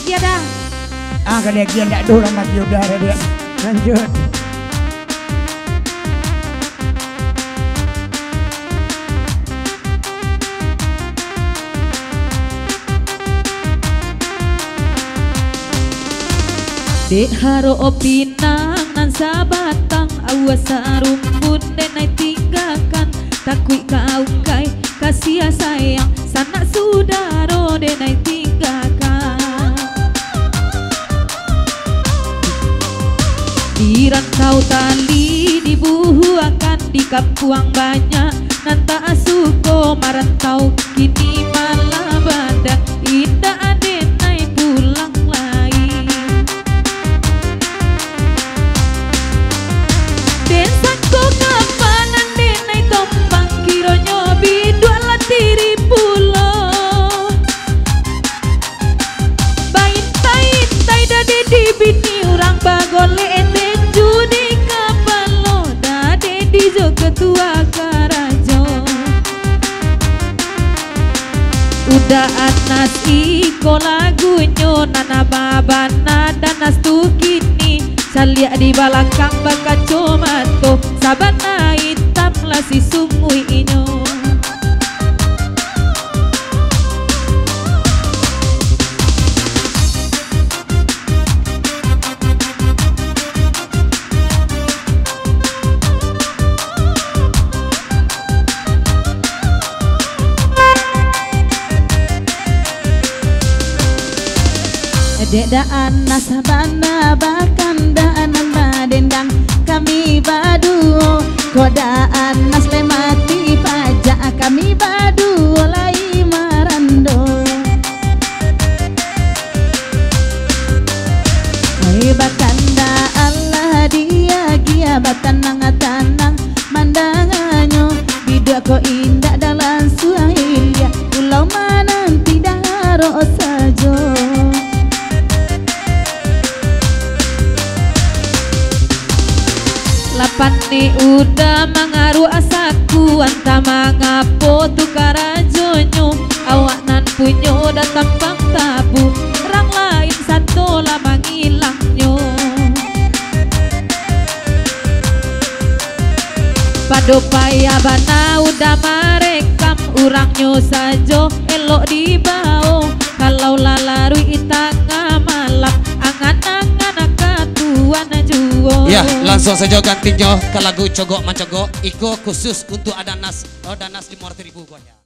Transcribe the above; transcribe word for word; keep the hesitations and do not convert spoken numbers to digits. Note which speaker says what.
Speaker 1: tiada.
Speaker 2: Ah kali dia ndak dulu mati udara dia. Lanjut.
Speaker 1: Dek haro opinang nan sabatang awas sarumpun denai tinggalkan takui kau kai kasih sayang sanak sudaro denai tinggalkan di rantau tali dibuhuakan di kampung banyak nan tak suko marantau kini malah badan indah adenai pulang lagi. Densaku kapanan denai tompang kironyo bidua latiri pulo baintai-intai dade di bini urang bagole ente judi kapalo dade di jo ketua karajo udah anas iko lagunyo nana babana danas tu kini salia di balakang baka comato sabana hitam lah si sumui inyo dek daan nasabana bakan daan madendang kami badu kodaan nas lemati pajak kami badu lai marando hai bakan da Allah dia gia batanang tanang mandanganyo bida ko indah dalam suahilya pulau mana tidak harus sajo. Lapan ni udah mengaruh asaku anta mangapo tu karajonyo awak nan punyo datang bang tabu orang lain satu lah mangilangnya pado paya bana udah merekam urangnya sajo elok dibao kalau lalarui itanga malam angan-angan akatuan juo.
Speaker 3: Ya, langsung saja gantinya ke lagu Cogok Mancogok. Iko khusus untuk Adanas, Adanas lima ratus ribu buahnya.